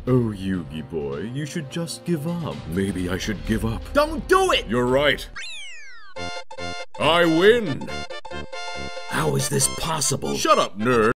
Oh, Yugi boy, you should just give up. Maybe I should give up. Don't do it! You're right. I win! How is this possible? Shut up, nerd!